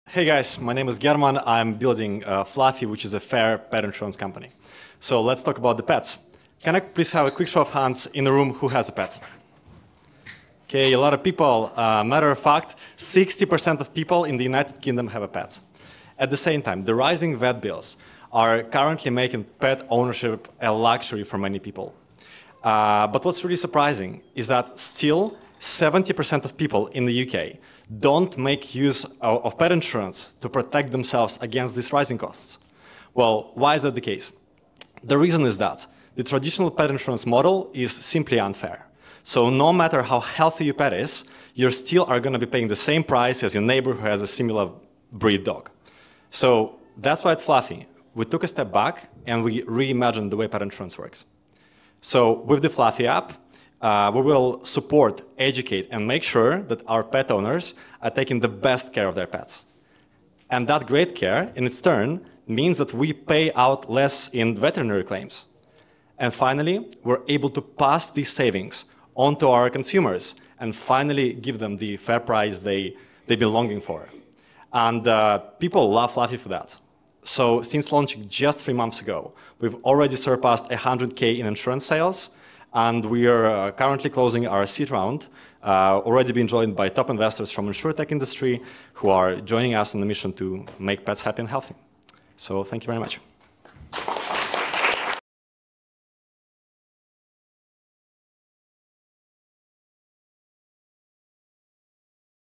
Hey guys, my name is German. I'm building Fluffy, which is a fair pet insurance company. So let's talk about the pets. Can I please have a quick show of hands in the room who has a pet? Okay, a lot of people. Matter of fact, 60% of people in the United Kingdom have a pet. At the same time, the rising vet bills are currently making pet ownership a luxury for many people. But what's really surprising is that still 70% of people in the UK don't make use of pet insurance to protect themselves against these rising costs. Well, why is that the case? The reason is that the traditional pet insurance model is simply unfair. So no matter how healthy your pet is, you still are going to be paying the same price as your neighbor who has a similar breed dog. So that's why at Fluffy, we took a step back and we reimagined the way pet insurance works. So with the Fluffy app, we will support, educate, and make sure that our pet owners are taking the best care of their pets. And that great care, in its turn, means that we pay out less in veterinary claims. And finally, we're able to pass these savings on to our consumers and finally give them the fair price they've been longing for. And people love Fluffy for that. So since launching just 3 months ago, we've already surpassed 100K in insurance sales, and we are currently closing our seed round, already being joined by top investors from insurtech industry who are joining us on the mission to make pets happy and healthy. So thank you very much.